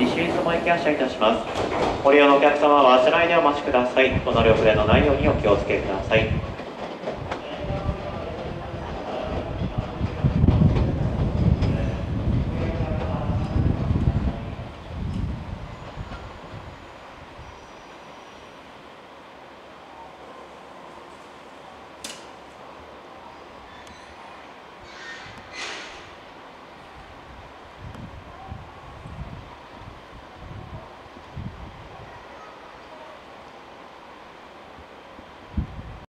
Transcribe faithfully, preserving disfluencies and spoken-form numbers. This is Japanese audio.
西出雲行き発車いたします。ご利用のお客様は車内でお待ちください。ご乗り遅れのないようにお気をつけください。